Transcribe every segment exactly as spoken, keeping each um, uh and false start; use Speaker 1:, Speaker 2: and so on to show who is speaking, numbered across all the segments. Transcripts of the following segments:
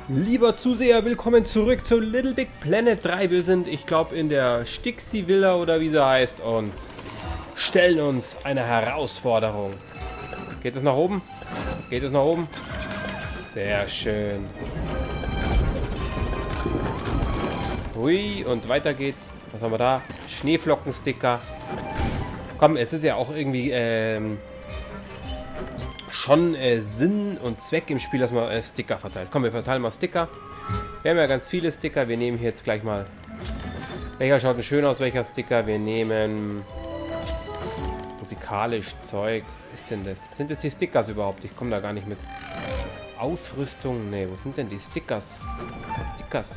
Speaker 1: Lieber Zuseher, willkommen zurück zu Little Big Planet drei. Wir sind, ich glaube, in der Stixi Villa oder wie sie heißt und stellen uns eine Herausforderung. Geht es nach oben? Geht es nach oben? Sehr schön. Hui, und weiter geht's. Was haben wir da? Schneeflockensticker. Komm, es ist ja auch irgendwie ähm, schon äh, Sinn und Zweck im Spiel, dass man äh, Sticker verteilt. Komm, wir verteilen mal Sticker. Wir haben ja ganz viele Sticker. Wir nehmen hier jetzt gleich mal... Welcher schaut denn schön aus? Welcher Sticker? Wir nehmen... Musikalisch Zeug. Was ist denn das? Sind das die Stickers überhaupt? Ich komme da gar nicht mit. Ausrüstung? Ne, wo sind denn die Stickers? Stickers.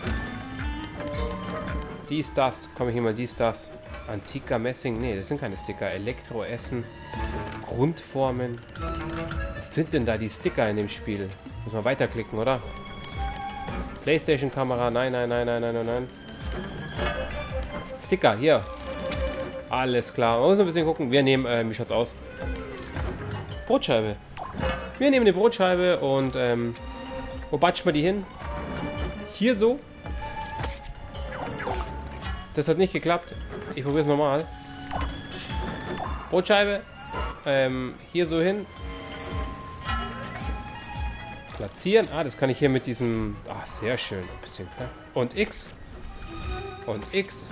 Speaker 1: Dies, das. Komme ich hier mal dies, das. Antiker Messing. Ne, das sind keine Sticker. Elektroessen. Grundformen. Was sind denn da die Sticker in dem Spiel? Muss man weiterklicken, oder? PlayStation-Kamera. Nein, nein, nein, nein, nein, nein, nein. Sticker, hier. Alles klar. Man muss ein bisschen gucken. Wir nehmen, äh, wie schaut's aus? Brotscheibe. Wir nehmen die Brotscheibe und, ähm, wo batschen wir die hin? Hier so. Das hat nicht geklappt. Ich probiere es nochmal. Brotscheibe. Ähm, hier so hin. Platzieren. Ah, das kann ich hier mit diesem... Ah, sehr schön. Ein bisschen klar. Und X. Und X.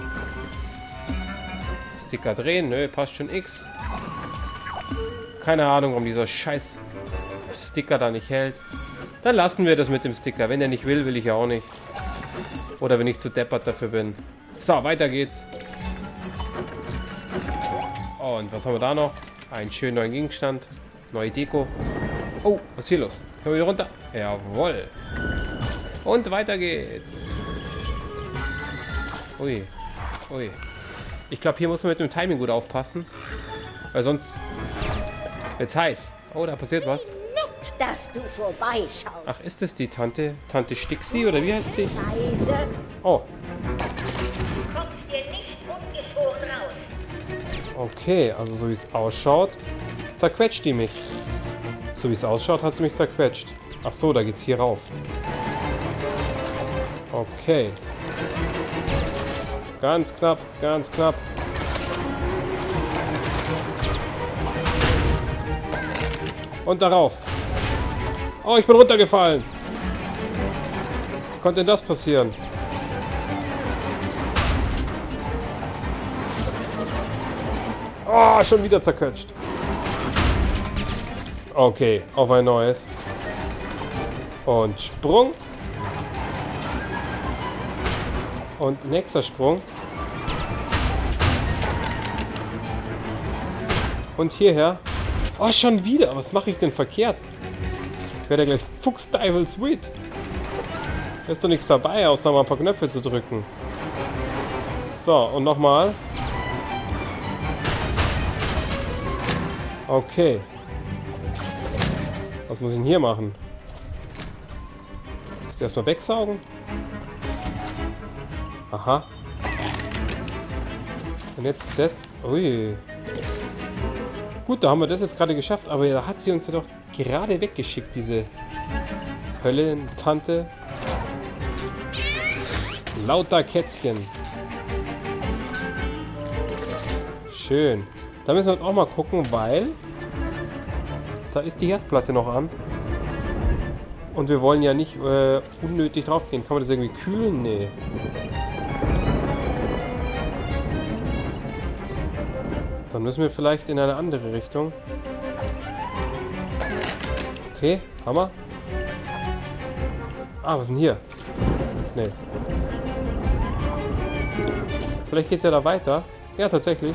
Speaker 1: Sticker drehen. Nö, passt schon X. Keine Ahnung, warum dieser scheiß Sticker da nicht hält. Dann lassen wir das mit dem Sticker. Wenn er nicht will, will ich ja auch nicht. Oder wenn ich zu deppert dafür bin. So, weiter geht's. Und was haben wir da noch? Einen schönen neuen Gegenstand. Neue Deko. Oh, was ist hier los? Können wir wieder runter? Jawohl. Und weiter geht's. Ui. Ui. Ich glaube, hier muss man mit dem Timing gut aufpassen. Weil sonst... Jetzt heiß. Oh, da passiert was.
Speaker 2: Nett, dass du vorbeischaust.
Speaker 1: Ach, ist das die Tante? Tante Stixi oder wie heißt sie?
Speaker 2: Reise.
Speaker 1: Oh.
Speaker 2: Du kommst hier nicht ungeschoren raus.
Speaker 1: Okay, also so wie es ausschaut, zerquetscht die mich. So wie es ausschaut, hat sie mich zerquetscht. Ach so, da geht's hier rauf. Okay. Ganz knapp, ganz knapp. Und darauf. Oh, ich bin runtergefallen. Wie konnte denn das passieren? Oh, schon wieder zerquetscht. Okay, auf ein neues. Und Sprung. Und nächster Sprung. Und hierher. Oh, schon wieder. Was mache ich denn verkehrt? Ich werde gleich Fuchsteufelswied. Da ist doch nichts dabei, außer mal ein paar Knöpfe zu drücken. So, und nochmal. Okay. Was muss ich denn hier machen? Muss ich erstmal wegsaugen? Aha. Und jetzt das. Ui. Gut, da haben wir das jetzt gerade geschafft, aber da hat sie uns ja doch gerade weggeschickt, diese Höllentante. Lauter Kätzchen. Schön. Da müssen wir jetzt auch mal gucken, weil da ist die Herdplatte noch an. Und wir wollen ja nicht äh, unnötig drauf gehen. Kann man das irgendwie kühlen? Nee. Dann müssen wir vielleicht in eine andere Richtung. Okay, Hammer. Ah, was ist denn hier? Nee. Vielleicht geht es ja da weiter. Ja, tatsächlich.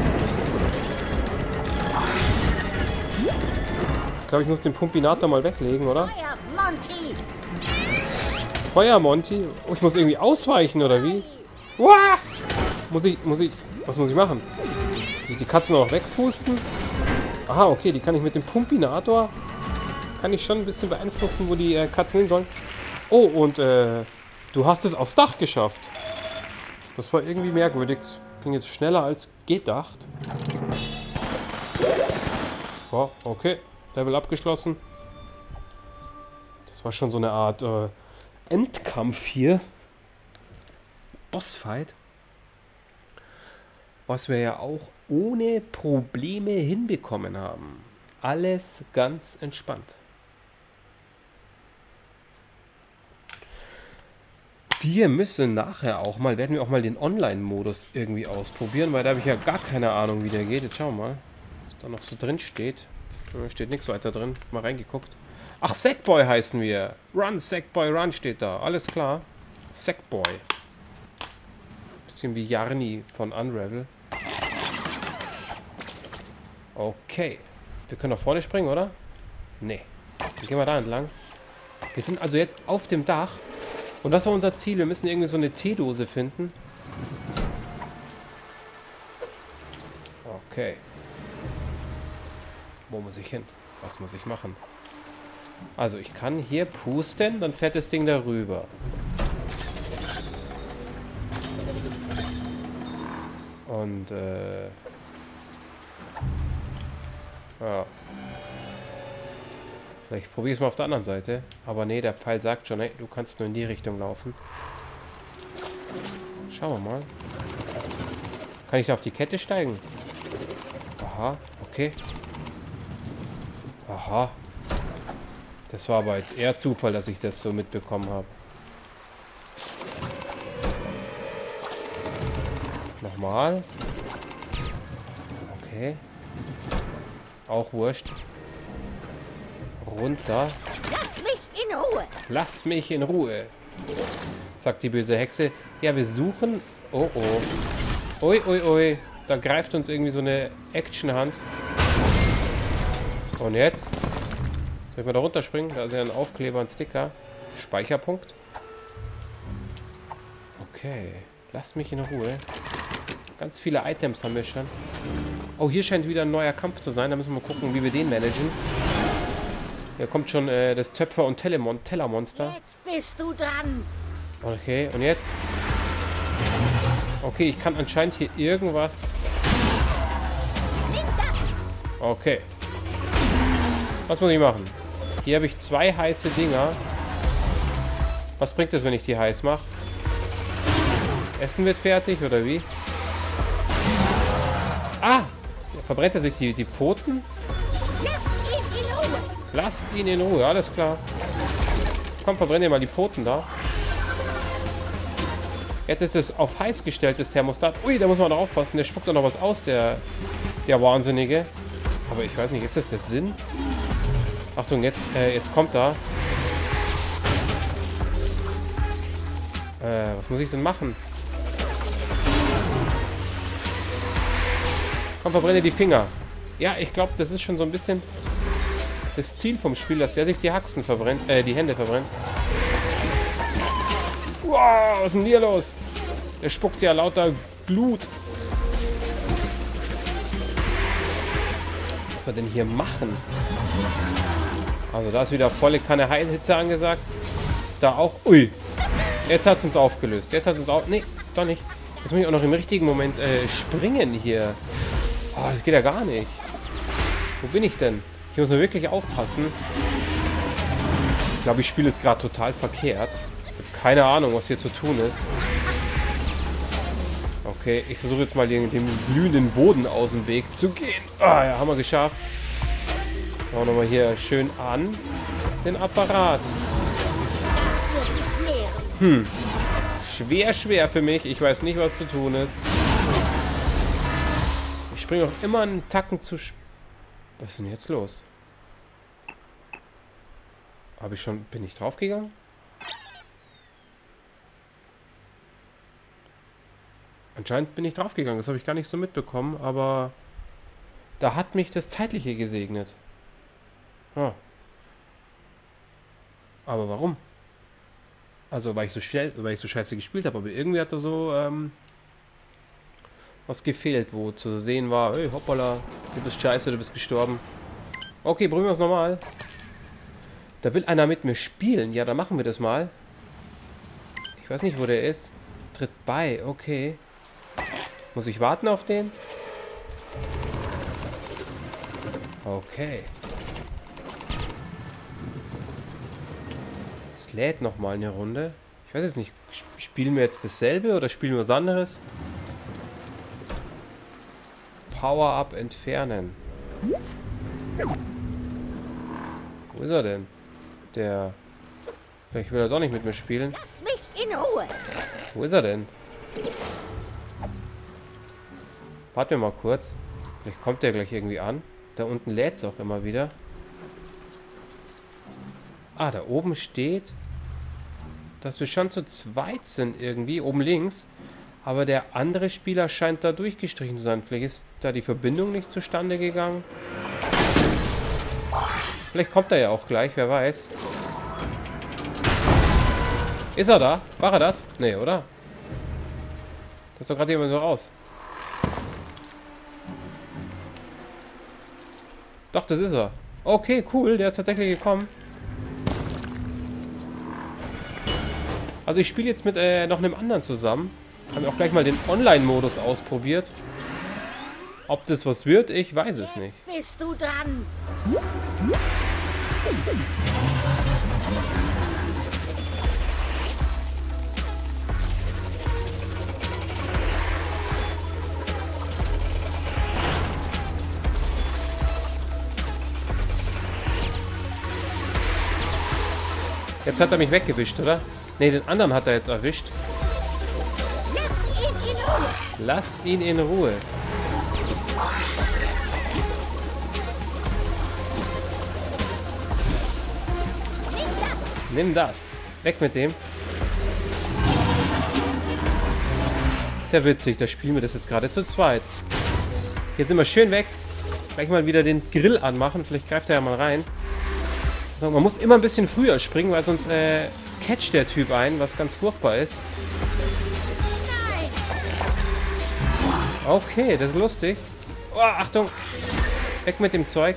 Speaker 1: Ich glaube, ich muss den Pumpinator mal weglegen, oder?
Speaker 2: Feuer, Monty.
Speaker 1: Feuer, Monty? Oh, ich muss irgendwie ausweichen, oder wie? Uah! Muss ich, muss ich, was muss ich machen? Muss ich die Katzen noch wegpusten? Aha, okay, die kann ich mit dem Pumpinator, kann ich schon ein bisschen beeinflussen, wo die äh, Katzen hin sollen. Oh, und äh, du hast es aufs Dach geschafft. Das war irgendwie merkwürdig. Ging jetzt schneller als gedacht. Oh, okay. Level abgeschlossen. Das Das war schon so eine Art äh, Endkampf hier. Bossfight. Was wir ja auch ohne Probleme hinbekommen haben. Alles ganz entspannt. Wir müssen nachher auch mal, werden wir auch mal den Online-Modus irgendwie ausprobieren, weil da habe ich ja gar keine Ahnung, wie der geht. Jetzt schauen wir mal, was da noch so drin steht. Da steht nichts weiter drin. Mal reingeguckt. Ach, Sackboy heißen wir. Run, Sackboy, run steht da. Alles klar. Sackboy. Bisschen wie Yarny von Unravel. Okay. Wir können nach vorne springen, oder? Nee. Dann gehen wir da entlang. Wir sind also jetzt auf dem Dach. Und das war unser Ziel. Wir müssen irgendwie so eine Teedose finden. Okay. Wo muss ich hin? Was muss ich machen? Also ich kann hier pusten, dann fährt das Ding darüber. Und äh... ja. Vielleicht probiere ich es mal auf der anderen Seite. Aber nee, der Pfeil sagt schon, hey, du kannst nur in die Richtung laufen. Schauen wir mal. Kann ich da auf die Kette steigen? Aha, okay. Aha. Das war aber jetzt eher Zufall, dass ich das so mitbekommen habe. Nochmal. Okay. Auch wurscht. Runter.
Speaker 2: Lass mich in Ruhe.
Speaker 1: Lass mich in Ruhe. Sagt die böse Hexe. Ja, wir suchen... Oh, oh. Ui, ui, ui. Da greift uns irgendwie so eine Actionhand. Und jetzt? Soll ich mal da runterspringen? Da ist ja ein Aufkleber, ein Sticker. Speicherpunkt. Okay. Lass mich in Ruhe. Ganz viele Items haben wir schon. Oh, hier scheint wieder ein neuer Kampf zu sein. Da müssen wir mal gucken, wie wir den managen. Hier kommt schon äh, das Töpfer- und Telemon Tellermonster.
Speaker 2: Jetzt bist du dran.
Speaker 1: Okay, und jetzt? Okay, ich kann anscheinend hier irgendwas...
Speaker 2: Nimm das.
Speaker 1: Okay. Was muss ich machen? Hier habe ich zwei heiße Dinger. Was bringt es, wenn ich die heiß mache? Essen wird fertig, oder wie? Ah! Verbrennt er sich die, die Pfoten?
Speaker 2: Lass ihn in Ruhe.
Speaker 1: Lasst ihn in Ruhe, alles klar. Komm, verbrenn dir mal die Pfoten da. Jetzt ist es auf heiß gestelltes Thermostat. Ui, da muss man noch aufpassen. Der spuckt doch noch was aus, der, der Wahnsinnige. Aber ich weiß nicht, ist das der Sinn? Achtung, jetzt, äh, jetzt kommt er. Äh, was muss ich denn machen? Komm, verbrenne die Finger. Ja, ich glaube, das ist schon so ein bisschen das Ziel vom Spiel, dass der sich die Haxen verbrennt, äh, die Hände verbrennt. Wow, was ist denn hier los? Der spuckt ja lauter Glut. Was wir denn hier machen? Also da ist wieder volle Kanne Heilhitze angesagt. Da auch. Ui. Jetzt hat es uns aufgelöst. Jetzt hat es uns auch... Nee, doch nicht. Jetzt muss ich auch noch im richtigen Moment äh, springen hier. Oh, das geht ja gar nicht. Wo bin ich denn? Ich muss mir wirklich aufpassen. Ich glaube, ich spiele jetzt gerade total verkehrt. Ich habe keine Ahnung, was hier zu tun ist. Okay, ich versuche jetzt mal den, den glühenden Boden aus dem Weg zu gehen. Ah ja, haben wir geschafft. Schauen wir mal hier schön an. Den Apparat. Hm. Schwer, schwer für mich. Ich weiß nicht, was zu tun ist. Ich springe auch immer einen Tacken zu... Was ist denn jetzt los? Habe ich schon... Bin ich draufgegangen? Anscheinend bin ich draufgegangen. Das habe ich gar nicht so mitbekommen. Aber da hat mich das Zeitliche gesegnet. Ah. Aber warum? Also, weil ich so schnell, weil ich so scheiße gespielt habe. Aber irgendwie hat da so ähm, was gefehlt, wo zu sehen war, hey, hoppala, du bist scheiße, du bist gestorben. Okay, probieren wir es nochmal. Da will einer mit mir spielen. Ja, dann machen wir das mal. Ich weiß nicht, wo der ist. Tritt bei, okay. Muss ich warten auf den? Okay. Es lädt nochmal eine Runde. Ich weiß jetzt nicht, spielen wir jetzt dasselbe oder spielen wir was anderes? Power-Up entfernen. Wo ist er denn? Der... Vielleicht will er doch nicht mit mir spielen.
Speaker 2: Lass mich in Ruhe.
Speaker 1: Wo ist er denn? Warten wir mal kurz. Vielleicht kommt der gleich irgendwie an. Da unten lädt es auch immer wieder. Ah, da oben steht, dass wir schon zu zweit sind irgendwie. Oben links. Aber der andere Spieler scheint da durchgestrichen zu sein. Vielleicht ist da die Verbindung nicht zustande gegangen. Vielleicht kommt er ja auch gleich, wer weiß. Ist er da? War er das? Nee, oder? Das ist doch gerade jemand so raus. Doch, das ist er. Okay, cool. Der ist tatsächlich gekommen. Also ich spiele jetzt mit äh, noch einem anderen zusammen. Haben wir auch gleich mal den Online-Modus ausprobiert. Ob das was wird, ich weiß es nicht.
Speaker 2: Bist du dran?
Speaker 1: Jetzt hat er mich weggewischt, oder? Ne, den anderen hat er jetzt erwischt.
Speaker 2: Lass ihn in Ruhe.
Speaker 1: Lass ihn in Ruhe. Nimm das. Weg mit dem. Ist ja witzig, da spielen wir das jetzt gerade zu zweit. Hier sind wir schön weg. Gleich mal wieder den Grill anmachen. Vielleicht greift er ja mal rein. So, man muss immer ein bisschen früher springen, weil sonst äh, catcht der Typ ein, was ganz furchtbar ist. Okay, das ist lustig. Oh, Achtung. Weg mit dem Zeug.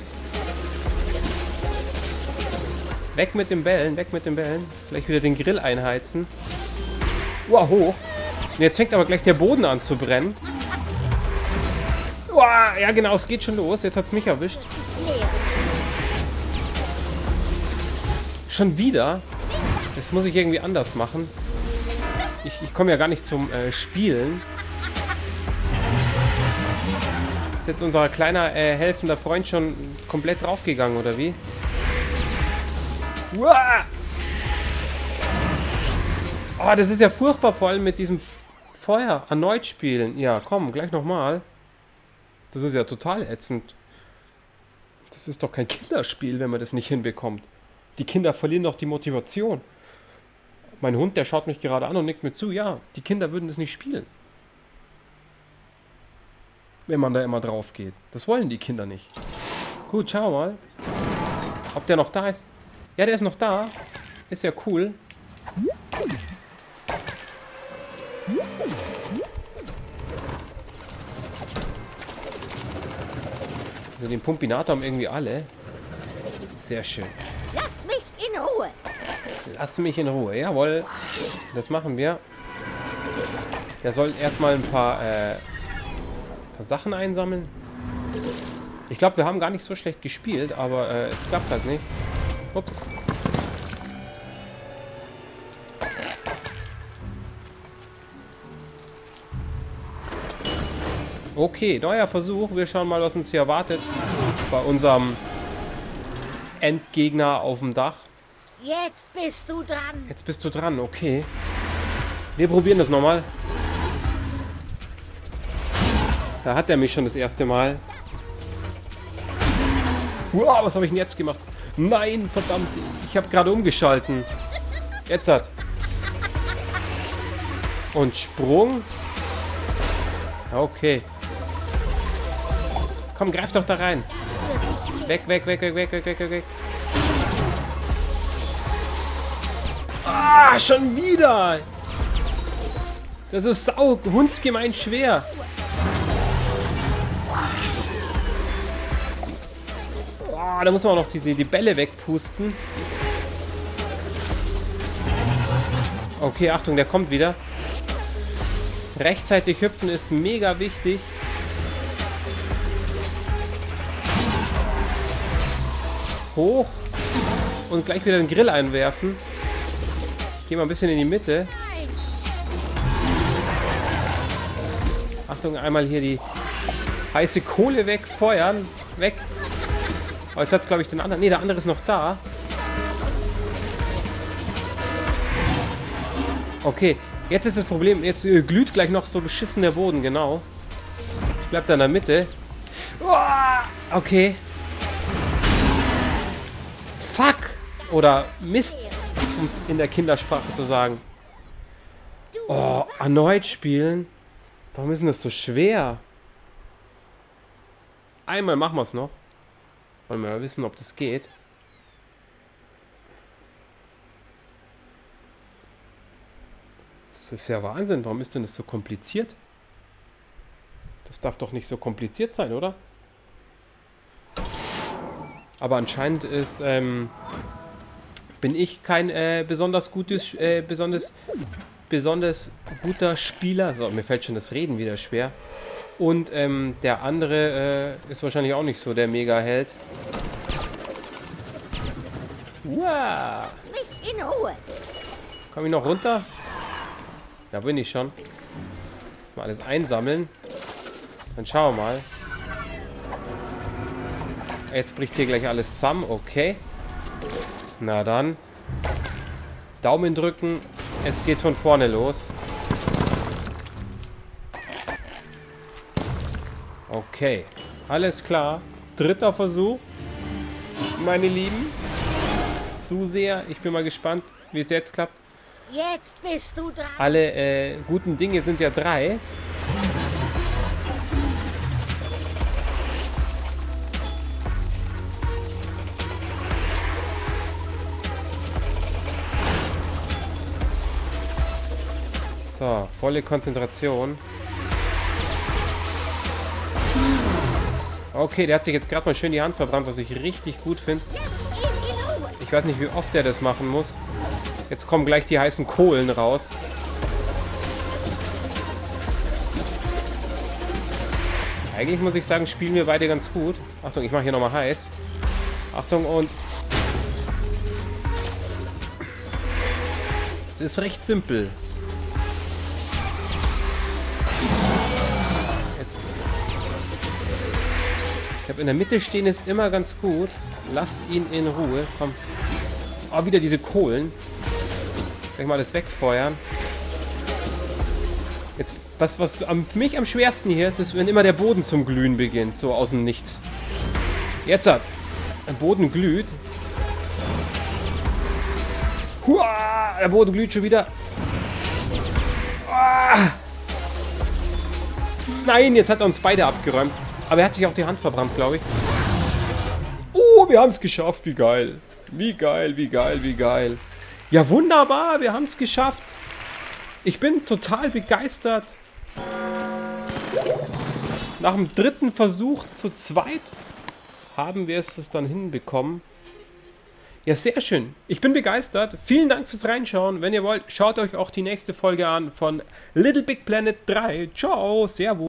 Speaker 1: Weg mit den Bällen, weg mit den Bällen. Vielleicht wieder den Grill einheizen. Wow, hoch. Und jetzt fängt aber gleich der Boden an zu brennen. Wow, ja genau, es geht schon los. Jetzt hat es mich erwischt. Schon wieder? Das muss ich irgendwie anders machen. Ich, ich komme ja gar nicht zum äh, Spielen. Ist jetzt unser kleiner äh, helfender Freund schon komplett draufgegangen, oder wie? Uah! Oh, das ist ja furchtbar, vor allem mit diesem Feuer. Erneut spielen. Ja, komm, gleich nochmal. Das ist ja total ätzend. Das ist doch kein Kinderspiel, wenn man das nicht hinbekommt. Die Kinder verlieren doch die Motivation. Mein Hund, der schaut mich gerade an und nickt mir zu. Ja, die Kinder würden das nicht spielen. Wenn man da immer drauf geht. Das wollen die Kinder nicht. Gut, schau mal. Ob der noch da ist. Ja, der ist noch da. Ist ja cool. Also den Pumpinator haben irgendwie alle. Sehr schön.
Speaker 2: Lass mich in Ruhe.
Speaker 1: Lass mich in Ruhe. Jawohl. Das machen wir. Der soll erstmal ein paar, äh, paar Sachen einsammeln. Ich glaube, wir haben gar nicht so schlecht gespielt, aber äh, es klappt halt nicht. Ups. Okay, neuer Versuch. Wir schauen mal, was uns hier erwartet. Bei unserem Endgegner auf dem Dach.
Speaker 2: Jetzt bist du dran.
Speaker 1: Jetzt bist du dran, okay. Wir probieren das nochmal. Da hat er mich schon das erste Mal. Wow, was habe ich denn jetzt gemacht? Nein, verdammt, ich habe gerade umgeschalten. Jetzt hat. Und Sprung. Okay. Komm, greif doch da rein. Weg, weg, weg, weg, weg, weg, weg, weg. Ah, schon wieder. Das ist sau hundsgemein schwer. Oh, da muss man auch noch diese, die Bälle wegpusten. Okay, Achtung, der kommt wieder. Rechtzeitig hüpfen ist mega wichtig. Hoch. Und gleich wieder den Grill einwerfen. gehe mal ein bisschen in die Mitte. Achtung, einmal hier die heiße Kohle wegfeuern. Weg. Oh, jetzt hat es, glaube ich, den anderen. Ne, der andere ist noch da. Okay, jetzt ist das Problem. Jetzt äh, glüht gleich noch so beschissen der Boden, genau. Ich bleib da in der Mitte. Oh, okay. Fuck. Oder Mist, um es in der Kindersprache zu sagen. Oh, erneut spielen. Warum ist denn das so schwer? Einmal machen wir es noch. Wollen wir mal wissen, ob das geht. Das ist ja Wahnsinn. Warum ist denn das so kompliziert? Das darf doch nicht so kompliziert sein, oder? Aber anscheinend ist, ähm, bin ich kein äh, besonders gutes, äh, besonders, besonders guter Spieler. So, mir fällt schon das Reden wieder schwer. Und ähm, der andere äh, ist wahrscheinlich auch nicht so der Mega-Held. Wow.
Speaker 2: Mich in Ruhe.
Speaker 1: Komm ich noch runter? Da bin ich schon. Mal alles einsammeln. Dann schauen wir mal. Jetzt bricht hier gleich alles zusammen. Okay. Na dann. Daumen drücken. Es geht von vorne los. Okay. Alles klar. Dritter Versuch. Meine Lieben. Zuseher. Ich bin mal gespannt, wie es jetzt klappt.
Speaker 2: Jetzt bist du dran.
Speaker 1: Alle äh, guten Dinge sind ja drei. So, volle Konzentration. Okay, der hat sich jetzt gerade mal schön die Hand verbrannt, was ich richtig gut finde. Ich weiß nicht, wie oft er das machen muss. Jetzt kommen gleich die heißen Kohlen raus. Eigentlich muss ich sagen, spielen wir beide ganz gut. Achtung, ich mache hier nochmal heiß. Achtung und... Es ist recht simpel. Jetzt... Ich glaube, in der Mitte stehen ist immer ganz gut. Lass ihn in Ruhe. Komm. Oh, wieder diese Kohlen. Gleich mal das wegfeuern. Jetzt, was, was am, für mich am schwersten hier ist, ist, wenn immer der Boden zum Glühen beginnt. So aus dem Nichts. Jetzt hat. Der Boden glüht. Huah, der Boden glüht schon wieder. Ah. Nein, jetzt hat er uns beide abgeräumt. Aber er hat sich auch die Hand verbrannt, glaube ich. Oh, wir haben es geschafft. Wie geil. Wie geil, wie geil, wie geil. Ja, wunderbar. Wir haben es geschafft. Ich bin total begeistert. Nach dem dritten Versuch zu zweit haben wir es dann hinbekommen. Ja, sehr schön. Ich bin begeistert. Vielen Dank fürs Reinschauen. Wenn ihr wollt, schaut euch auch die nächste Folge an von Little Big Planet drei. Ciao, servus.